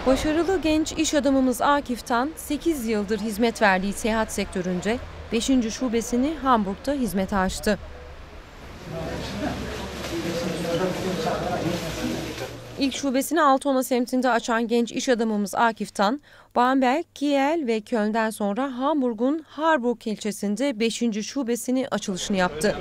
Başarılı genç iş adamımız Akif Tan, 8 yıldır hizmet verdiği seyahat sektöründe 5. şubesini Hamburg'da hizmete açtı. İlk şubesini Altona semtinde açan genç iş adamımız Akif Tan, Bamberg, Kiel ve Köln'den sonra Hamburg'un Harburg ilçesinde 5. şubesini açılışını yaptı.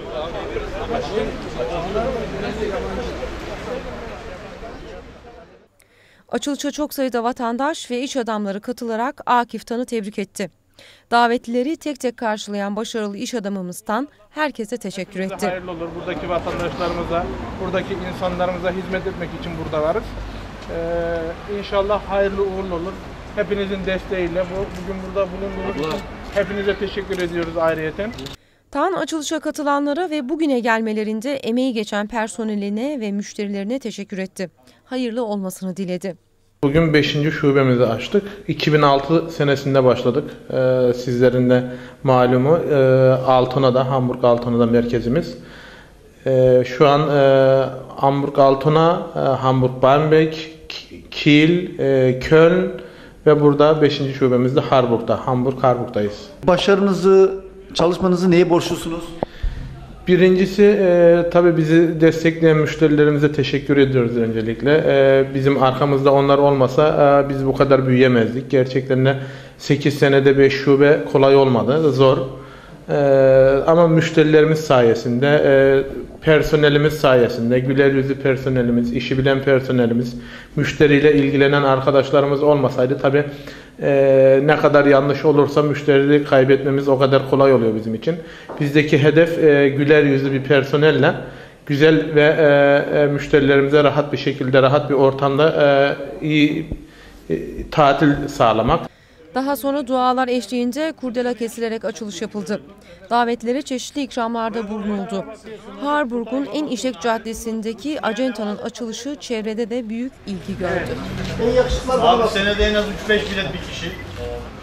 Açılışa çok sayıda vatandaş ve iş adamları katılarak Akif Tan'ı tebrik etti. Davetlileri tek tek karşılayan başarılı iş adamımızdan herkese teşekkür etti. Hayırlı olur. Buradaki vatandaşlarımıza, buradaki insanlarımıza hizmet etmek için burada varız. İnşallah hayırlı uğurlu olur. Hepinizin desteğiyle bugün burada bulunduğunuz için hepinize teşekkür ediyoruz ayrıyeten. Tan açılışa katılanlara ve bugüne gelmelerinde emeği geçen personeline ve müşterilerine teşekkür etti. Hayırlı olmasını diledi. Bugün 5. şubemizi açtık. 2006 senesinde başladık. Sizlerin de malumu Altona'da, Hamburg Altona'da merkezimiz. Şu an Hamburg Altona, Hamburg Bamberg, Kiel, Köln ve burada 5. şubemizde Hamburg'dayız. Başarınızı, çalışmanızı neye borçlusunuz? Birincisi tabii bizi destekleyen müşterilerimize teşekkür ediyoruz öncelikle. Bizim arkamızda onlar olmasa biz bu kadar büyüyemezdik. Gerçekten 8 senede 5 şube kolay olmadı, zor. Ama müşterilerimiz sayesinde, personelimiz sayesinde, güler yüzlü personelimiz, işi bilen personelimiz, müşteriyle ilgilenen arkadaşlarımız olmasaydı tabii ne kadar yanlış olursa müşteriyi kaybetmemiz o kadar kolay oluyor bizim için. Bizdeki hedef güler yüzlü bir personelle güzel ve müşterilerimize rahat bir şekilde, rahat bir ortamda iyi tatil sağlamak. Daha sonra dualar eşliğinde kurdela kesilerek açılış yapıldı. Davetlere çeşitli ikramlarda bulunuldu. Harburg'un en işlek caddesindeki acentanın açılışı çevrede de büyük ilgi gördü. Abi senede en az 3-5 bilet bir kişi.